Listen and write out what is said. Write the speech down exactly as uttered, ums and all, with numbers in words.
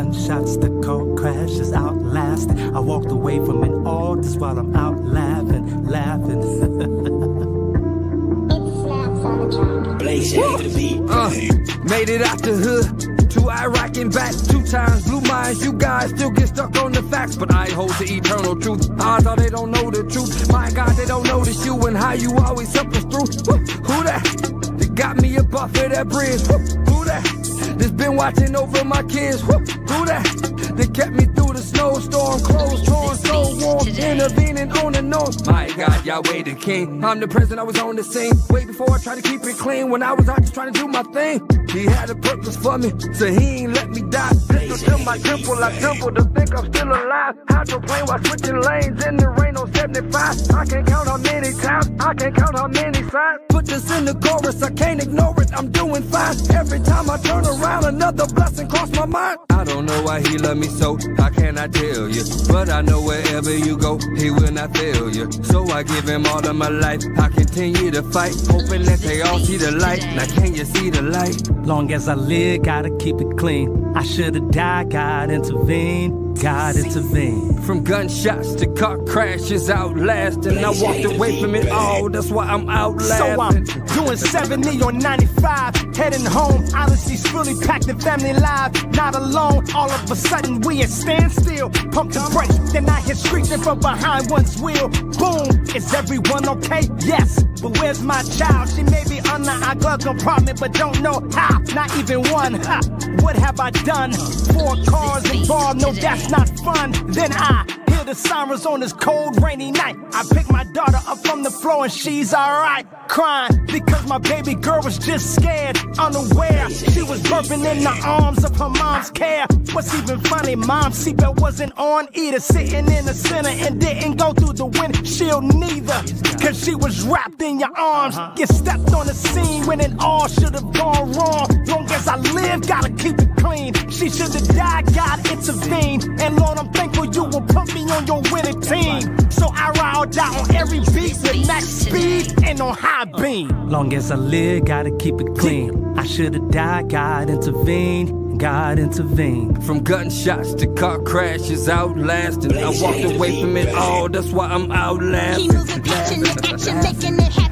gunshots, the car crashes outlasted. I walked away from it all, just while I'm out laughing, laughing. Uh, made it out the hood, to Iraq and back, two times blue minds. You guys still get stuck on the facts, but I hold the eternal truth. Odds are they don't know the truth. My God, they don't notice you and how you always suffer through. Who that? They got me up off of that bridge. Who that? That's been watching over my kids. Who that? They kept me through the snowstorm, clothes torn, so warm, intervening on the north. My God, Yahweh the King. I'm the president, I was on the scene. Way before I tried to keep it clean, when I was out just trying to do my thing. He had a purpose for me, so he ain't let me die. Pistol to my temple, I tremble to think I'm still alive. Hydroplane while switching lanes in the rain on seventy-five. I can't count how many times, I can't count how many signs. Put this in the chorus, I can't ignore it, I'm doing fine. Every time I turn around, another blessing cross my mind. I don't know why he love me so, how can I tell you? But I know wherever you go, he will not fail you. So I give him all of my life, I continue to fight, hoping that they all see the light. Now can you see the light? Long as I live, gotta keep it clean. I should've died, God intervene, God intervene. From gunshots to car crashes, outlasting. I walked away from it all, that's why I'm out laughing. So I'm doing seventy on ninety-five, heading home. Odyssey's fully packed and family live, not alone. All of a sudden we at standstill, pump the brakes, then I hear screeching from behind one's wheel. Boom, is everyone okay? Yes, but where's my child? She may be under our glove compartment, but don't know how, not even one. Ha, what have I done? Four cars involved, no that's not fun. Then I hear the sirens on this cold rainy night. I pick my daughter up from the floor and she's alright, crying because my baby girl was just scared, unaware. She was burping in the arms of her mom's care. What's even funny, mom's seatbelt wasn't on either, sitting in the center and didn't go through the windshield neither, cause she was wrapped in your arms. Get stepped on the scene when it all should have gone wrong. Long as I live, gotta keep it clean. She should have died, God intervene. And Lord, I'm thankful you will put me on your winning team. So I ride or die on every beat with max speed and on high beam. Long as I live, gotta keep it clean. I should've died, God intervene, God intervene. From gunshots to car crashes, outlasting. I walked away from it all, that's why I'm out laughing. He moves the passion, the action, making it happen.